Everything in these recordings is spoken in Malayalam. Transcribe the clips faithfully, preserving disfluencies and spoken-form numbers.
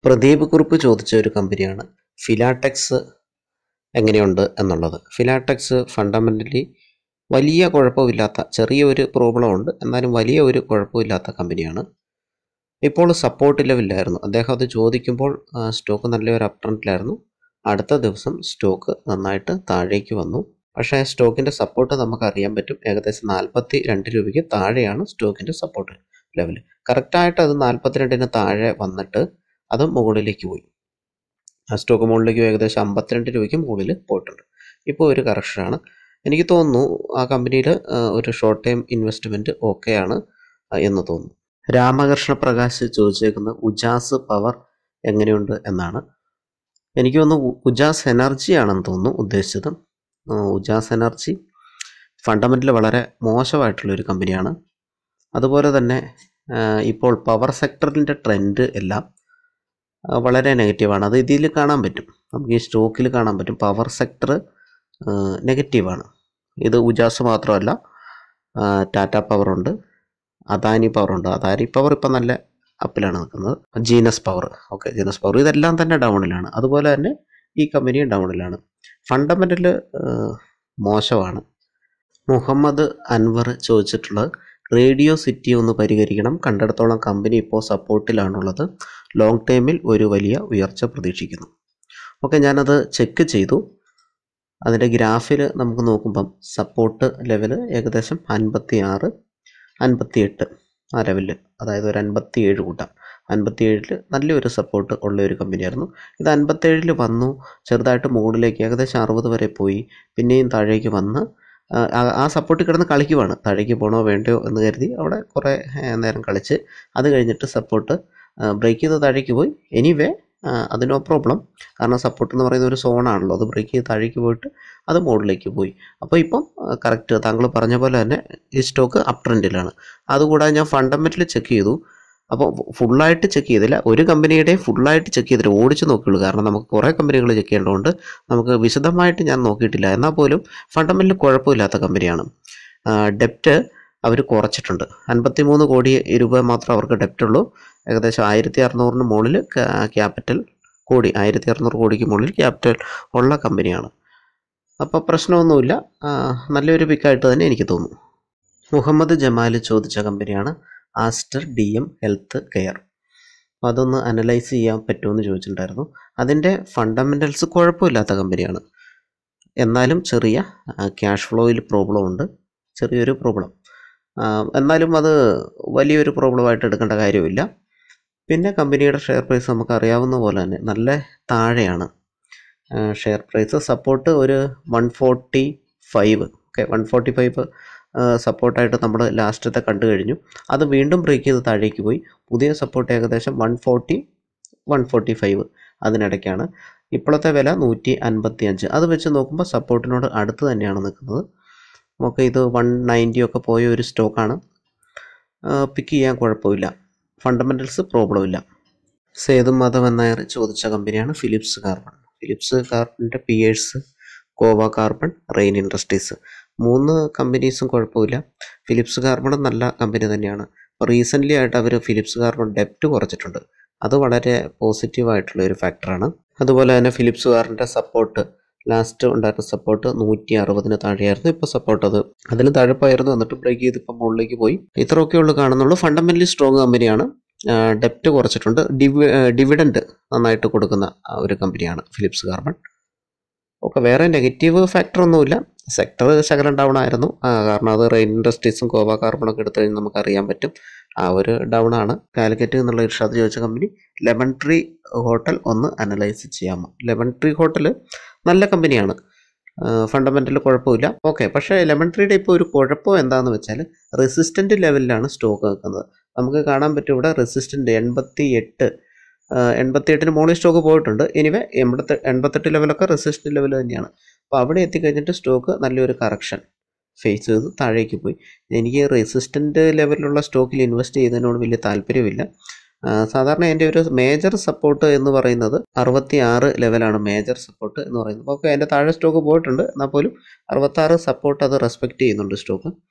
പ്രദീപ് കുറുപ്പ് ചോദിച്ച ഒരു കമ്പനിയാണ് ഫിലാടെക്സ് എങ്ങനെയുണ്ട് എന്നുള്ളത്. ഫിലാടെക്സ് ഫണ്ടമെൻ്റലി വലിയ കുഴപ്പമില്ലാത്ത ചെറിയൊരു പ്രോബ്ലം ഉണ്ട്, എന്നാലും വലിയ ഒരു കുഴപ്പമില്ലാത്ത കമ്പനിയാണ്. ഇപ്പോൾ സപ്പോർട്ട് ലെവലിലായിരുന്നു അദ്ദേഹം അത് ചോദിക്കുമ്പോൾ. സ്റ്റോക്ക് നല്ലൊരു അപ് ട്രെൻഡിലായിരുന്നു. അടുത്ത ദിവസം സ്റ്റോക്ക് നന്നായിട്ട് താഴേക്ക് വന്നു. പക്ഷേ സ്റ്റോക്കിൻ്റെ സപ്പോർട്ട് നമുക്ക് അറിയാൻ പറ്റും. ഏകദേശം നാൽപ്പത്തി രണ്ട് രൂപയ്ക്ക് താഴെയാണ് സ്റ്റോക്കിൻ്റെ സപ്പോർട്ട് ലെവൽ. കറക്റ്റായിട്ട് അത് നാൽപ്പത്തിരണ്ടിന് താഴെ വന്നിട്ട് അത് മുകളിലേക്ക് പോയി. ആ സ്റ്റോക്ക് മുകളിലേക്ക് ഏകദേശം അമ്പത്തിരണ്ട് രൂപയ്ക്ക് മുകളിൽ പോയിട്ടുണ്ട്. ഇപ്പോൾ ഒരു കറക്ഷനാണ്. എനിക്ക് തോന്നുന്നു ആ കമ്പനിയിൽ ഒരു ഷോർട്ട് ടൈം ഇൻവെസ്റ്റ്മെൻറ്റ് ഓക്കെയാണ് എന്ന് തോന്നുന്നു. രാമകൃഷ്ണ പ്രകാശ് ചോദിച്ചേക്കുന്ന ഉജാസ് പവർ എങ്ങനെയുണ്ട് എന്നാണ്. എനിക്ക് തോന്നുന്നു ഉജാസ് എനർജി ആണെന്ന് തോന്നുന്നു ഉദ്ദേശിച്ചത്. ഉജാസ് എനർജി ഫണ്ടമെൻ്റൽ വളരെ മോശമായിട്ടുള്ളൊരു കമ്പനിയാണ്. അതുപോലെ തന്നെ ഇപ്പോൾ പവർ സെക്ടറിൻ്റെ ട്രെൻഡ് എല്ലാം വളരെ നെഗറ്റീവാണ്. അത് ഇതിൽ കാണാൻ പറ്റും, നമുക്ക് ഈ സ്റ്റോക്കിൽ കാണാൻ പറ്റും. പവർ സെക്ടർ നെഗറ്റീവാണ്. ഇത് ഉജാസ് മാത്രമല്ല, ടാറ്റ പവറുണ്ട്, അദാനി പവറുണ്ട്. അദാനി പവർ ഇപ്പം നല്ല അപ്പിലാണ് നിൽക്കുന്നത്. Genus power, okay genus power ഇതെല്ലാം തന്നെ ഡൗണിലാണ്. അതുപോലെ തന്നെ ഈ കമ്പനിയും ഡൗണിലാണ്. ഫണ്ടമെൻ്റൽ മോശമാണ്. മുഹമ്മദ് അൻവർ ചോദിച്ചിട്ടുള്ളത് റേഡിയോ സിറ്റി ഒന്ന് പരിഹരിക്കണം. കണ്ടിടത്തോളം കമ്പനി ഇപ്പോൾ സപ്പോർട്ടിലാണുള്ളത്. ലോങ് ടൈമിൽ ഒരു വലിയ ഉയർച്ച പ്രതീക്ഷിക്കുന്നു. ഓക്കെ, ഞാനത് ചെക്ക് ചെയ്തു. അതിൻ്റെ ഗ്രാഫിൽ നമുക്ക് നോക്കുമ്പം സപ്പോർട്ട് ലെവൽ ഏകദേശം അൻപത്തി ആറ് അൻപത്തി എട്ട് ആ ലെവലിൽ, അതായത് ഒരു അൻപത്തി ഏഴ് കൂട്ടാം. അൻപത്തി ഏഴിൽ നല്ലൊരു സപ്പോർട്ട് ഉള്ള ഒരു കമ്പനിയായിരുന്നു. ഇത് അൻപത്തേഴിൽ വന്നു, ചെറുതായിട്ട് മുകളിലേക്ക് ഏകദേശം അറുപത് വരെ പോയി, പിന്നെയും താഴേക്ക് വന്ന് ആ സപ്പോർട്ട് കിടന്ന് കളിക്കുവാണ്. താഴേക്ക് പോകണോ വേണ്ടയോ എന്ന് കരുതി അവിടെ കുറേ നേരം കളിച്ച് അത് കഴിഞ്ഞിട്ട് സപ്പോർട്ട് ബ്രേക്ക് ചെയ്ത് താഴേക്ക് പോയി. എനിവേ അത് നോ പ്രോബ്ലം, കാരണം സപ്പോർട്ട് എന്ന് പറയുന്ന ഒരു സോണാണല്ലോ. അത് ബ്രേക്ക് ചെയ്ത് താഴേക്ക് പോയിട്ട് അത് മുകളിലേക്ക് പോയി. അപ്പോൾ ഇപ്പം കറക്റ്റ് താങ്കൾ പറഞ്ഞ പോലെ തന്നെ ഈ സ്റ്റോക്ക് അപ് ട്രെൻഡിലാണ്. അതുകൂടാതെ ഞാൻ ഫണ്ടമെൻ്റൽ ചെക്ക് ചെയ്തു. അപ്പോൾ ഫുള്ളായിട്ട് ചെക്ക് ചെയ്തില്ല, ഒരു കമ്പനിയുടെയും ഫുള്ളായിട്ട് ചെക്ക് ചെയ്തില്ല, ഓടിച്ച് നോക്കിയുള്ളൂ. കാരണം നമുക്ക് കുറേ കമ്പനികൾ ചെക്ക് ചെയ്യേണ്ടതുകൊണ്ട് നമുക്ക് വിശദമായിട്ട് ഞാൻ നോക്കിയിട്ടില്ല. എന്നാൽ പോലും ഫണ്ടമെൻ്റൽ കുഴപ്പമില്ലാത്ത കമ്പനിയാണ്. ഡെപ്റ്റ് അവർ കുറച്ചിട്ടുണ്ട്. അൻപത്തി മൂന്ന് കോടി രൂപ മാത്രം അവർക്ക് ഡെപ്റ്റ് ഉള്ളൂ. ഏകദേശം ആയിരത്തി അറുന്നൂറിന് മുകളിൽ ക്യാപിറ്റൽ കോടി ആയിരത്തി അറുന്നൂറ് കോടിക്ക് മുകളിൽ ക്യാപിറ്റൽ ഉള്ള കമ്പനിയാണ്. അപ്പോൾ പ്രശ്നമൊന്നുമില്ല, നല്ലൊരു പിക്കായിട്ട് തന്നെ എനിക്ക് തോന്നുന്നു. മുഹമ്മദ് ജമാൽ ചോദിച്ച കമ്പനിയാണ് Aster D M health care. അപ്പോൾ അതൊന്ന് അനലൈസ് ചെയ്യാൻ പറ്റുമെന്ന് ചോദിച്ചിട്ടുണ്ടായിരുന്നു. അതിൻ്റെ ഫണ്ടമെൻ്റൽസ് കുഴപ്പമില്ലാത്ത കമ്പനിയാണ്, എന്നാലും ചെറിയ ക്യാഷ് ഫ്ലോയിൽ പ്രോബ്ലം ഉണ്ട്, ചെറിയൊരു പ്രോബ്ലം. എന്നാലും അത് വലിയൊരു പ്രോബ്ലമായിട്ട് എടുക്കേണ്ട കാര്യമില്ല. പിന്നെ കമ്പനിയുടെ ഷെയർ പ്രൈസ് നമുക്ക് അറിയാവുന്ന പോലെ തന്നെ നല്ല താഴെയാണ് ഷെയർ പ്രൈസ്. സപ്പോർട്ട് ഒരു one forty five okay one forty five സപ്പോർട്ടായിട്ട് നമ്മൾ ലാസ്റ്റത്തെ കണ്ടു കഴിഞ്ഞു. അത് വീണ്ടും ബ്രേക്ക് ചെയ്ത് താഴേക്ക് പോയി. പുതിയ സപ്പോർട്ട് ഏകദേശം one forty one forty five അതിനിടയ്ക്കാണ്. ഇപ്പോഴത്തെ വില നൂറ്റി അൻപത്തി അഞ്ച്. അത് വെച്ച് നോക്കുമ്പോൾ സപ്പോർട്ടിനോട് അടുത്ത് തന്നെയാണ് നിൽക്കുന്നത്. നമുക്ക് ഇത് വൺ നയൻറ്റി ഒക്കെ പോയ ഒരു സ്റ്റോക്കാണ്. പിക്ക് ചെയ്യാൻ കുഴപ്പമില്ല, ഫണ്ടമെൻ്റൽസ് പ്രോബ്ലം ഇല്ല. സേതു മാധവൻ നായർ ചോദിച്ച കമ്പനിയാണ് ഫിലിപ്സ് കാർബൺ. ഫിലിപ്സ് കാർബണിൻ്റെ peers, Goa Carbon, Rain Industries മൂന്ന് കമ്പനീസും കുഴപ്പമില്ല. ഫിലിപ്സ് കാർബണും നല്ല കമ്പനി തന്നെയാണ്. റീസെൻ്റ്ലി ആയിട്ട് അവർ ഫിലിപ്സ് കാർബൺ ഡെപ്റ്റ് കുറച്ചിട്ടുണ്ട്. അത് വളരെ പോസിറ്റീവായിട്ടുള്ള ഒരു ഫാക്ടറാണ്. അതുപോലെ തന്നെ ഫിലിപ്സ് കാർബണിൻ്റെ സപ്പോർട്ട് ലാസ്റ്റ് ഉണ്ടായിരുന്ന സപ്പോർട്ട് നൂറ്റി അറുപതിന് താഴെയായിരുന്നു. ഇപ്പോൾ സപ്പോർട്ട് അത് അതിന് താഴെപ്പായിരുന്നു, എന്നിട്ട് ബ്രേക്ക് ചെയ്ത് ഇപ്പം മുകളിലേക്ക് പോയി. ഇത്രയൊക്കെ ഉള്ളൂ കാണുന്നുള്ളൂ. ഫണ്ടമെൻ്റലി സ്ട്രോങ് കമ്പനിയാണ്. ഡെപ്റ്റ് കുറച്ചിട്ടുണ്ട്. ഡിവി ഡിവിഡൻഡ് നന്നായിട്ട് കൊടുക്കുന്ന ഒരു കമ്പനിയാണ് ഫിലിപ്സ് കാർബൺ. ഓക്കെ, വേറെ നെഗറ്റീവ് ഫാക്ടറൊന്നുമില്ല. സെക്ടർ ശകലം ഡൗൺ ആയിരുന്നു, കാരണം അത് റെയിൻ ഇൻഡസ്ട്രീസും കോവ കാർബണൊക്കെ എടുത്തു കഴിഞ്ഞാൽ നമുക്ക് അറിയാൻ പറ്റും ആ ഒരു ഡൗൺ ആണ്. കാലിക്കറ്റ് എന്നുള്ള ഇർഷാദ് ചോദിച്ച കമ്പനി ലെമൺ ട്രീ ഹോട്ടൽ ഒന്ന് അനലൈസ് ചെയ്യാമോ? ലെമൺ ട്രീ ഹോട്ടൽ നല്ല കമ്പനിയാണ്, ഫണ്ടമെൻ്റൽ കുഴപ്പമില്ല. ഓക്കെ, പക്ഷേ ലെമൺ ട്രീയുടെ ഇപ്പോൾ ഒരു കുഴപ്പം എന്താണെന്ന് വെച്ചാൽ റെസിസ്റ്റൻ്റ് ലെവലിലാണ് സ്റ്റോക്ക് നിൽക്കുന്നത്. നമുക്ക് കാണാൻ പറ്റും ഇവിടെ റെസിസ്റ്റൻ്റ് എൺപത്തി എട്ട് എൺപത്തി എട്ടിന് മുകളിൽ സ്റ്റോക്ക് പോയിട്ടുണ്ട്. എനിവേ എൺപത്തി എൺപത്തെട്ട് ലെവലൊക്കെ റെസിസ്റ്റൻ്റ് ലെവൽ തന്നെയാണ്. അപ്പോൾ അവിടെ എത്തിക്കഴിഞ്ഞിട്ട് സ്റ്റോക്ക് നല്ലൊരു കറക്ഷൻ ഫേസ് ചെയ്ത് താഴേക്ക് പോയി. എനിക്ക് റെസിസ്റ്റൻ്റ് ലെവലിലുള്ള സ്റ്റോക്കിൽ ഇൻവെസ്റ്റ് ചെയ്യുന്നതിനോട് വലിയ താല്പര്യമില്ല. സാധാരണ എൻ്റെ ഒരു മേജർ സപ്പോർട്ട് എന്ന് പറയുന്നത് അറുപത്തി ആറ് ലെവലാണ് മേജർ സപ്പോർട്ട് എന്ന് പറയുന്നത്. ഓക്കെ, അതിൻ്റെ താഴെ സ്റ്റോക്ക് പോയിട്ടുണ്ട്, എന്നാൽ പോലും അറുപത്താറ് സപ്പോർട്ട് അത് റെസ്പെക്റ്റ് ചെയ്യുന്നുണ്ട് സ്റ്റോക്ക്.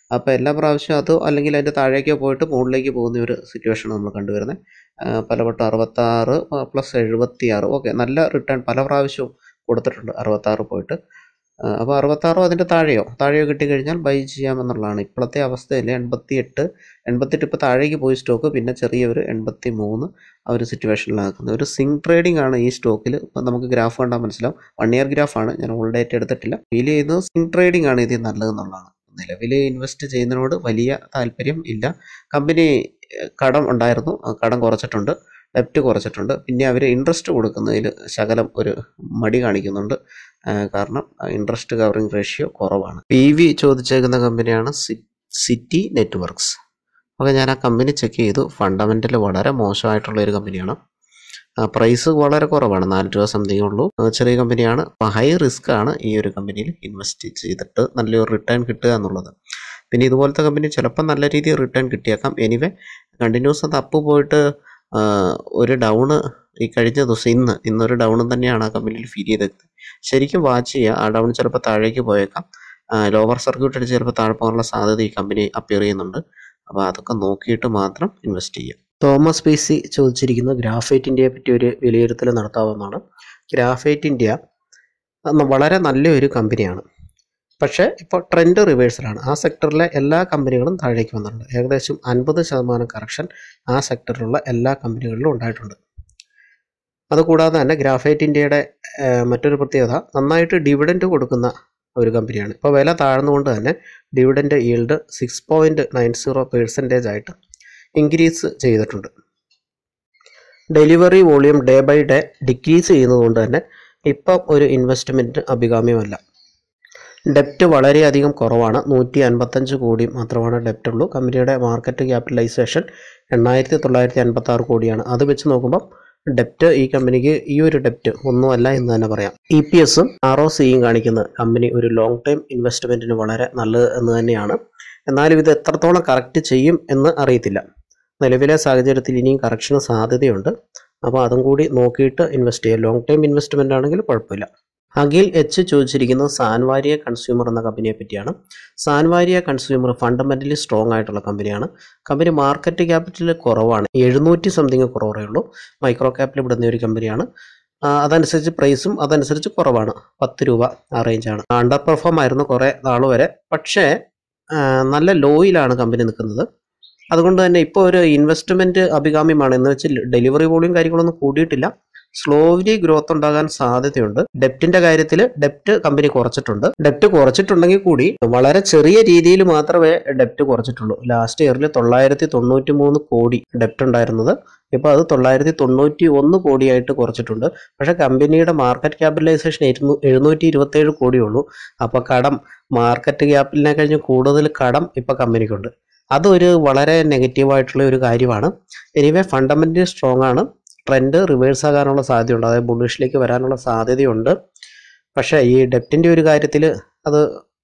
അപ്പോൾ എല്ലാ പ്രാവശ്യവും അതോ അല്ലെങ്കിൽ അതിൻ്റെ താഴേക്കോ പോയിട്ട് മുകളിലേക്ക് പോകുന്ന ഒരു സിറ്റുവേഷൻ നമ്മൾ കണ്ടുവരുന്നത്. പലവട്ടം അറുപത്താറ് പ്ലസ് എഴുപത്തി ആറ് ഓക്കെ നല്ല റിട്ടേൺ പല പ്രാവശ്യവും കൊടുത്തിട്ടുണ്ട് അറുപത്താറ് പോയിട്ട്. അപ്പോൾ അറുപത്താറോ അതിൻ്റെ താഴെയോ താഴെയോ കിട്ടിക്കഴിഞ്ഞാൽ ബൈ ചെയ്യാമെന്നുള്ളതാണ് ഇപ്പോഴത്തെ അവസ്ഥയിൽ. എൺപത്തി എട്ട് എൺപത്തെട്ട് ഇപ്പോൾ താഴേക്ക് പോയി സ്റ്റോക്ക്, പിന്നെ ചെറിയൊരു എൺപത്തി മൂന്ന് ആ ഒരു സിറ്റുവേഷനിലാക്കുന്നത്. ഒരു സിങ് ട്രേഡിംഗ് ആണ് ഈ സ്റ്റോക്കിൽ. ഇപ്പം നമുക്ക് ഗ്രാഫ് കണ്ടാൽ മനസ്സിലാവും. വൺ ഇയർ ഗ്രാഫാണ്, ഞാൻ ഓൾ ഡേറ്റ് എടുത്തിട്ടില്ല. ഫീൽ ചെയ്യുന്നത് സിങ് ട്രേഡിംഗ് ആണ് ഇതിൽ നല്ലതെന്നുള്ളതാണ്. നിലവിൽ ഇൻവെസ്റ്റ് ചെയ്യുന്നതിനോട് വലിയ താല്പര്യം ഇല്ല. കമ്പനി കടം ഉണ്ടായിരുന്നു, കടം കുറച്ചിട്ടുണ്ട്, ഡെപ്റ്റ് കുറച്ചിട്ടുണ്ട്. പിന്നെ അവർ ഇൻട്രസ്റ്റ് കൊടുക്കുന്നതിൽ ശകലം ഒരു മടി കാണിക്കുന്നുണ്ട്. കാരണം ഇൻട്രസ്റ്റ് കവറിങ് റേഷ്യോ കുറവാണ്. പി വി ചോദിച്ചേക്കുന്ന കമ്പനിയാണ് സിറ്റി നെറ്റ്വർക്ക്സ്. അപ്പോൾ ഞാൻ ആ കമ്പനി ചെക്ക് ചെയ്തു. ഫണ്ടമെൻ്റൽ വളരെ മോശമായിട്ടുള്ള ഒരു കമ്പനിയാണ്. പ്രൈസ് വളരെ കുറവാണ്, നാല് രൂപ സംതിങ് ഉള്ളൂ. ചെറിയ കമ്പനിയാണ്. ഹൈ റിസ്ക് ആണ് ഈ ഒരു കമ്പനിയിൽ ഇൻവെസ്റ്റ് ചെയ്തിട്ട് നല്ലൊരു റിട്ടേൺ കിട്ടുക എന്നുള്ളത്. പിന്നെ ഇതുപോലത്തെ കമ്പനി ചിലപ്പോൾ നല്ല രീതിയിൽ റിട്ടേൺ കിട്ടിയേക്കാം. എനിവേ കണ്ടിന്യൂസ് അത് അപ്പ് പോയിട്ട് ഒരു ഡൗണ് ഈ കഴിഞ്ഞ ദിവസം ഇന്ന് ഇന്നൊരു ഡൗൺ തന്നെയാണ് ആ കമ്പനിയിൽ ഫീൽ ചെയ്തത്. ശരിക്കും വാച്ച് ചെയ്യുക. ആ ഡൗൺ ചിലപ്പോൾ താഴേക്ക് പോയേക്കാം. ലോവർ സർക്യൂട്ട് അടിച്ച് ചിലപ്പോൾ താഴെ പോകാനുള്ള സാധ്യത ഈ കമ്പനി അപ്പിയർ ചെയ്യുന്നുണ്ട്. അപ്പോൾ അതൊക്കെ നോക്കിയിട്ട് മാത്രം ഇൻവെസ്റ്റ് ചെയ്യുക. തോമസ് പി സി ചോദിച്ചിരിക്കുന്നത് ഗ്രാഫൈറ്റ് ഇന്ത്യയെ പറ്റി ഒരു വിലയിരുത്തൽ നടത്താവുന്നതാണ്. ഗ്രാഫൈറ്റ് ഇന്ത്യ വളരെ നല്ലൊരു കമ്പനിയാണ്. പക്ഷേ ഇപ്പോൾ ട്രെൻഡ് റിവേഴ്സലാണ്. ആ സെക്ടറിലെ എല്ലാ കമ്പനികളും താഴേക്ക് വന്നിട്ടുണ്ട്. ഏകദേശം അൻപത് ശതമാനം കറക്ഷൻ ആ സെക്ടറിലുള്ള എല്ലാ കമ്പനികളിലും ഉണ്ടായിട്ടുണ്ട്. അതുകൂടാതെ തന്നെ ഗ്രാഫൈറ്റ് ഇന്ത്യയുടെ മറ്റൊരു പ്രത്യേകത നന്നായിട്ട് ഡിവിഡൻഡ് കൊടുക്കുന്ന ഒരു കമ്പനിയാണ്. ഇപ്പോൾ വില താഴ്ന്നുകൊണ്ട് തന്നെ dividend yield six point nine zero percentage ആയിട്ട് ഇൻക്രീസ് ചെയ്തിട്ടുണ്ട്. Delivery volume day by day decrease ചെയ്യുന്നതുകൊണ്ട് തന്നെ ഇപ്പം ഒരു ഇൻവെസ്റ്റ്മെൻറ്റ് അഭികാമ്യമല്ല. ഡെപ്റ്റ് വളരെയധികം കുറവാണ്. നൂറ്റി അൻപത്തഞ്ച് കോടി മാത്രമാണ് ഡെപ്റ്റ് ഉള്ളൂ. കമ്പനിയുടെ മാർക്കറ്റ് ക്യാപിറ്റലൈസേഷൻ എണ്ണായിരത്തി തൊള്ളായിരത്തി അൻപത്തി ആറ് കോടിയാണ്. അത് വെച്ച് നോക്കുമ്പം ഡെപ്റ്റ് ഈ കമ്പനിക്ക് ഈ ഒരു ഡെപ്റ്റ് ഒന്നുമല്ല എന്ന് തന്നെ പറയാം. ഇ പി എസും ആർ ഒ സിയും കാണിക്കുന്ന കമ്പനി ഒരു ലോങ് ടൈം ഇൻവെസ്റ്റ്മെൻറ്റിന് വളരെ നല്ലത് എന്ന് തന്നെയാണ്. എന്നാലും ഇത് എത്രത്തോളം കറക്റ്റ് ചെയ്യും എന്ന് അറിയത്തില്ല. നിലവിലെ സാഹചര്യത്തിൽ ഇനിയും കറക്ഷന് സാധ്യതയുണ്ട്. അപ്പോൾ അതും കൂടി നോക്കിയിട്ട് ഇൻവെസ്റ്റ് ചെയ്യുക. ലോങ് ടൈം ഇൻവെസ്റ്റ്മെൻ്റ് ആണെങ്കിൽ കുഴപ്പമില്ല. അഖിൽ എച്ച് ചോദിച്ചിരിക്കുന്നത് സാൻവാരിയ കൺസ്യൂമർ എന്ന കമ്പനിയെ പറ്റിയാണ്. സാൻവാരിയ കൺസ്യൂമർ ഫണ്ടമെൻ്റലി സ്ട്രോങ് ആയിട്ടുള്ള കമ്പനിയാണ്. കമ്പനി മാർക്കറ്റ് ക്യാപിറ്റൽ കുറവാണ്, എഴുന്നൂറ്റി സംതിങ് കുറവേ ഉള്ളൂ. മൈക്രോ ക്യാപ്പിൽ വിടുന്ന ഒരു കമ്പനിയാണ്. അതനുസരിച്ച് പ്രൈസും അതനുസരിച്ച് കുറവാണ്, പത്ത് രൂപ ആ റേഞ്ചാണ്. അണ്ടർ പെർഫോം ആയിരുന്നു കുറേ നാൾ വരെ. പക്ഷേ നല്ല ലോയിലാണ് കമ്പനി നിൽക്കുന്നത്. അതുകൊണ്ട് തന്നെ ഇപ്പോൾ ഒരു ഇൻവെസ്റ്റ്മെൻറ്റ് അഭികാമ്യമാണ്. എന്ന് വെച്ച് ഡെലിവറി വോളിയം കാര്യങ്ങളൊന്നും കൂടിയിട്ടില്ല. സ്ലോലി ഗ്രോത്ത് ഉണ്ടാകാൻ സാധ്യതയുണ്ട്. ഡെപ്റ്റിന്റെ കാര്യത്തിൽ ഡെപ്റ്റ് കമ്പനി കുറച്ചിട്ടുണ്ട്. ഡെപ്റ്റ് കുറച്ചിട്ടുണ്ടെങ്കിൽ കൂടി വളരെ ചെറിയ രീതിയിൽ മാത്രമേ ഡെപ്റ്റ് കുറച്ചിട്ടുള്ളൂ. ലാസ്റ്റ് ഇയറിൽ തൊള്ളായിരത്തി തൊണ്ണൂറ്റി മൂന്ന് കോടി ഡെപ്റ്റ് ഉണ്ടായിരുന്നത് ഇപ്പോൾ അത് തൊള്ളായിരത്തി തൊണ്ണൂറ്റി ഒന്ന് കോടിയായിട്ട് കുറച്ചിട്ടുണ്ട്. പക്ഷേ കമ്പനിയുടെ മാർക്കറ്റ് ക്യാപിറ്റലൈസേഷൻ എഴുന്നൂ എഴുന്നൂറ്റി ഇരുപത്തേഴ് കോടിയുള്ളൂ. അപ്പോൾ കടം മാർക്കറ്റ് ക്യാപിറ്റലിനെ കഴിഞ്ഞ് കൂടുതൽ കടം ഇപ്പോൾ കമ്പനിക്കുണ്ട്. അതൊരു വളരെ നെഗറ്റീവായിട്ടുള്ള ഒരു കാര്യമാണ്. എനിവേ ഫണ്ടമെൻ്റലി സ്ട്രോങ് ആണ്. ട്രെൻഡ് റിവേഴ്സ് ആകാനുള്ള സാധ്യതയുണ്ട്, അതായത് ബുള്ളിഷിലേക്ക് വരാനുള്ള സാധ്യതയുണ്ട്. പക്ഷേ ഈ ഡെപ്റ്റിൻ്റെ ഒരു കാര്യത്തിൽ അത്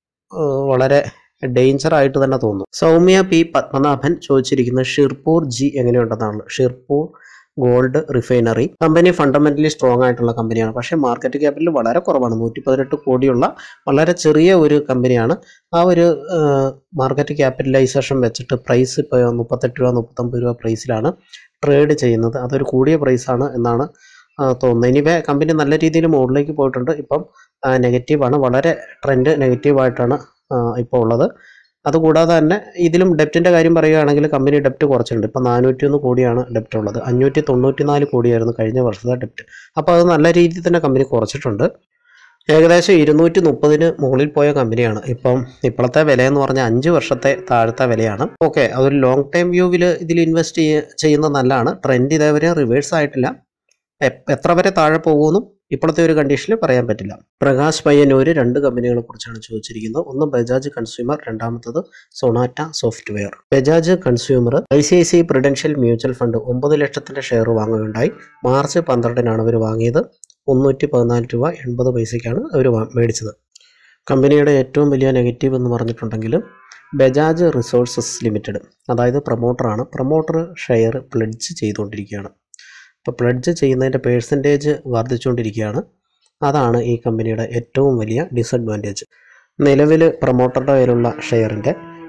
വളരെ ഡേഞ്ചർ ആയിട്ട് തന്നെ തോന്നുന്നു. സൗമ്യ പി പത്മനാഭൻ ചോദിച്ചിരിക്കുന്നത് ഷിർപൂർ ജി എങ്ങനെയുണ്ടെന്നാണ്. ഷിർപൂർ ഗോൾഡ് റിഫൈനറി കമ്പനി ഫണ്ടമെൻ്റലി സ്ട്രോങ് ആയിട്ടുള്ള കമ്പനിയാണ്. പക്ഷേ മാർക്കറ്റ് ക്യാപിറ്റൽ വളരെ കുറവാണ്, നൂറ്റി പതിനെട്ട് കോടിയുള്ള വളരെ ചെറിയ ഒരു കമ്പനിയാണ്. ആ ഒരു മാർക്കറ്റ് ക്യാപിറ്റലൈസേഷൻ വെച്ചിട്ട് പ്രൈസ് ഇപ്പോൾ മുപ്പത്തെട്ട് രൂപ മുപ്പത്തൊമ്പത് രൂപ പ്രൈസിലാണ് ട്രേഡ് ചെയ്യുന്നത്. അതൊരു കൂടിയ പ്രൈസാണ് എന്നാണ് തോന്നുന്നത്. എനിവേ കമ്പനി നല്ല രീതിയിൽ മുകളിലേക്ക് പോയിട്ടുണ്ട്. ഇപ്പം നെഗറ്റീവാണ്, വളരെ ട്രെൻഡ് നെഗറ്റീവായിട്ടാണ് ഇപ്പോൾ ഉള്ളത്. അതുകൂടാതെ തന്നെ ഇതിലും ഡെപ്റ്റിൻ്റെ കാര്യം പറയുകയാണെങ്കിൽ കമ്പനി ഡെപ്റ്റ് കുറച്ചിട്ടുണ്ട്. ഇപ്പോൾ നാനൂറ്റി ഒന്ന് കോടിയാണ് ഡെപ്റ്റ് ഉള്ളത്. അഞ്ഞൂറ്റി തൊണ്ണൂറ്റി നാല് കോടിയായിരുന്നു കഴിഞ്ഞ വർഷത്തെ ഡെപ്റ്റ്. അപ്പോൾ അത് നല്ല രീതിയിൽ തന്നെ കമ്പനി കുറച്ചിട്ടുണ്ട്. ഏകദേശം ഇരുന്നൂറ്റി മുപ്പതിന് മുകളിൽ പോയ കമ്പനിയാണ്. ഇപ്പം ഇപ്പോഴത്തെ വിലയെന്ന് പറഞ്ഞാൽ അഞ്ച് വർഷത്തെ താഴത്തെ വിലയാണ്. ഓക്കെ, അതൊരു ലോങ് ടൈം വ്യൂവിൽ ഇതിൽ ഇൻവെസ്റ്റ് ചെയ്യുന്നത് നല്ലതാണ്. ട്രെൻഡ് ഇതേവരെ റിവേഴ്സ് ആയിട്ടില്ല. എത്ര വരെ താഴെ പോകുമെന്നും ഇപ്പോഴത്തെ ഒരു കണ്ടീഷനിൽ പറയാൻ പറ്റില്ല. പ്രകാശ് പയ്യന്നൂർ രണ്ട് കമ്പനികളെ കുറിച്ചാണ് ചോദിച്ചിരിക്കുന്നത്. ഒന്ന് ബജാജ് കൺസ്യൂമർ, രണ്ടാമത്തത് Sonata software. Bajaj consumer I C I C prudential mutual fund ഒമ്പത് ലക്ഷത്തിൻ്റെ ഷെയർ വാങ്ങുകയുണ്ടായി. മാർച്ച് പന്ത്രണ്ടിനാണ് അവർ വാങ്ങിയത്. മുന്നൂറ്റി പതിനാല് രൂപ എൺപത് പൈസയ്ക്കാണ് അവർ മേടിച്ചത്. കമ്പനിയുടെ ഏറ്റവും വലിയ നെഗറ്റീവ് എന്ന് പറഞ്ഞിട്ടുണ്ടെങ്കിൽ ബജാജ് റിസോഴ്സസ് ലിമിറ്റഡ്, അതായത് പ്രൊമോട്ടറാണ്. പ്രൊമോട്ടർ ഷെയർ പ്ലെഡ്ജ് ചെയ്തുകൊണ്ടിരിക്കുകയാണ്. ഇപ്പോൾ പ്ലെഡ്ജ് ചെയ്യുന്നതിൻ്റെ പേഴ്സൻറ്റേജ് വർദ്ധിച്ചുകൊണ്ടിരിക്കുകയാണ്. അതാണ് ഈ കമ്പനിയുടെ ഏറ്റവും വലിയ ഡിസഡ്വാൻറ്റേജ്. നിലവിൽ പ്രൊമോട്ടറുടെ കയ്യിലുള്ള ഷെയറിൻ്റെ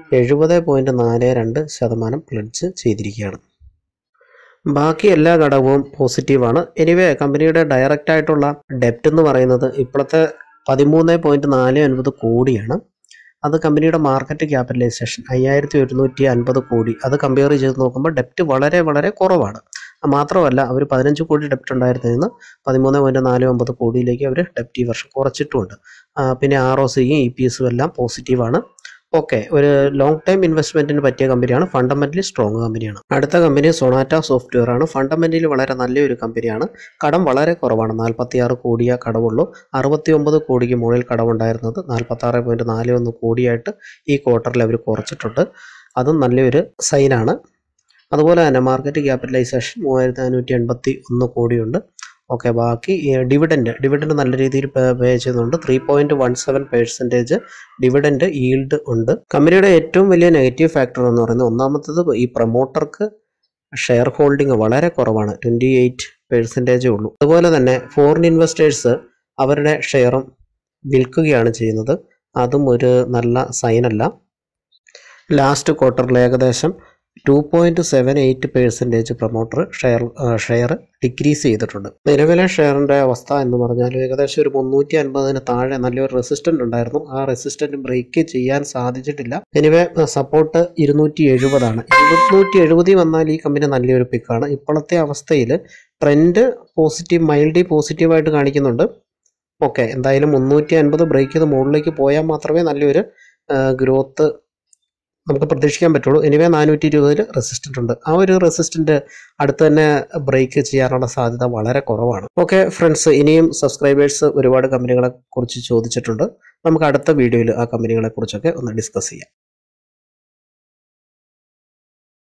എഴുപത് പോയിൻറ്റ് നാല് രണ്ട് ശതമാനം പ്ലഡ്ജ് ചെയ്തിരിക്കുകയാണ്. ബാക്കി എല്ലാ ഘടകവും പോസിറ്റീവാണ്. എനിവേ കമ്പനിയുടെ ഡയറക്റ്റ് ആയിട്ടുള്ള ഡെപ്റ്റ് എന്ന് പറയുന്നത് ഇപ്പോഴത്തെ പതിമൂന്ന് പോയിൻറ്റ് നാല് ഒൻപത് കോടിയാണ്. അത് കമ്പനിയുടെ മാർക്കറ്റ് ക്യാപിറ്റലൈസേഷൻ അയ്യായിരത്തി ഒരുന്നൂറ്റി അൻപത് കോടി. അത് കമ്പയർ ചെയ്ത് നോക്കുമ്പോൾ ഡെപ്റ്റ് വളരെ വളരെ കുറവാണ്. മാത്രമല്ല അവർ പതിനഞ്ച് കോടി ഡെപ്റ്റ് ഉണ്ടായിരുന്നതിൽ നിന്ന് പതിമൂന്ന് പോയിൻറ്റ് നാല് ഒമ്പത് കോടിയിലേക്ക് അവർ ഡെപ്റ്റ് ഈ വർഷം കുറച്ചിട്ടുമുണ്ട്. പിന്നെ ആർ ഒ സിയും ഇ പി എസും എല്ലാം പോസിറ്റീവാണ്. ഓക്കെ, ഒരു ലോങ് ടൈം ഇൻവെസ്റ്റ്മെൻറ്റിന് പറ്റിയ കമ്പനിയാണ്. ഫണ്ടമെൻ്റലി സ്ട്രോങ് കമ്പനിയാണ്. അടുത്ത കമ്പനി സൊണാറ്റ സോഫ്റ്റ്വെയർ ആണ്. ഫണ്ടമെൻ്റലി വളരെ നല്ലൊരു കമ്പനിയാണ്. കടം വളരെ കുറവാണ്. നാൽപ്പത്തി ആറ് കോടിയേ കടവുള്ളൂ. അറുപത്തി ഒമ്പത് കോടിക്ക് മുകളിൽ കടമുണ്ടായിരുന്നത് നാൽപ്പത്താറ് പോയിൻറ്റ് നാല് ഒന്ന് കോടിയായിട്ട് ഈ ക്വാർട്ടറിൽ അവർ കുറച്ചിട്ടുണ്ട്. അതും നല്ലൊരു സൈനാണ്. അതുപോലെ തന്നെ മാർക്കറ്റ് ക്യാപിറ്റലൈസേഷൻ മൂവായിരത്തി നാനൂറ്റി എൺപത്തി ഒന്ന് കോടിയുണ്ട്. ഓക്കെ, ബാക്കി ഡിവിഡൻഡ് ഡിവിഡൻഡ് നല്ല രീതിയിൽ പേ ചെയ്യുന്നുണ്ട്. Three point one seven percentage dividend yield ഉണ്ട്. കമ്പനിയുടെ ഏറ്റവും വലിയ നെഗറ്റീവ് ഫാക്ടർ എന്ന് പറയുന്നത് ഒന്നാമത്തത് ഈ പ്രൊമോട്ടർക്ക് ഷെയർ ഹോൾഡിംഗ് വളരെ കുറവാണ്. ട്വൻറ്റി എയ്റ്റ് പെർസെൻറ്റേജേ ഉള്ളൂ. അതുപോലെ തന്നെ ഫോറിൻ ഇൻവെസ്റ്റേഴ്സ് അവരുടെ ഷെയറും വിൽക്കുകയാണ് ചെയ്യുന്നത്. അതും ഒരു നല്ല സൈനല്ല. ലാസ്റ്റ് ക്വാർട്ടറിൽ ഏകദേശം two point seven eight percentage promoter share share decrease ചെയ്തിട്ടുണ്ട്. നിലവിലെ ഷെയറിൻ്റെ അവസ്ഥ എന്ന് പറഞ്ഞാൽ ഏകദേശം ഒരു മുന്നൂറ്റി അൻപതിന് താഴെ നല്ലൊരു റെസിസ്റ്റൻ്റ് ഉണ്ടായിരുന്നു. ആ റെസിസ്റ്റൻ്റ് ബ്രേക്ക് ചെയ്യാൻ സാധിച്ചിട്ടില്ല. എനിവേ സപ്പോർട്ട് ഇരുന്നൂറ്റി എഴുപതാണ്. ഇരുന്നൂറ്റി എഴുപതിൽ വന്നാൽ ഈ കമ്പനി നല്ലൊരു പിക്കാണ്. ഇപ്പോഴത്തെ അവസ്ഥയിൽ ട്രെൻഡ് പോസിറ്റീവ് മൈൽഡി പോസിറ്റീവായിട്ട് കാണിക്കുന്നുണ്ട്. ഓക്കെ, എന്തായാലും മുന്നൂറ്റി അൻപത് ബ്രേക്ക് ചെയ്ത് മുകളിലേക്ക് പോയാൽ മാത്രമേ നല്ലൊരു ഗ്രോത്ത് നമുക്ക് പ്രതീക്ഷിക്കാൻ പറ്റുള്ളൂ. എനിവേ നാനൂറ്റി ഇരുപതിൽ റെസിസ്റ്റൻ്റ് ഉണ്ട്. ആ ഒരു റെസിസ്റ്റൻ്റ് അടുത്ത് തന്നെ ബ്രേക്ക് ചെയ്യാനുള്ള സാധ്യത വളരെ കുറവാണ്. ഓക്കെ ഫ്രണ്ട്സ്, ഇനിയും സബ്സ്ക്രൈബേഴ്സ് ഒരുപാട് കമ്പനികളെ കുറിച്ച് ചോദിച്ചിട്ടുണ്ട്. നമുക്ക് അടുത്ത വീഡിയോയിൽ ആ കമ്പനികളെ കുറിച്ചൊക്കെ ഒന്ന് ഡിസ്കസ് ചെയ്യാം.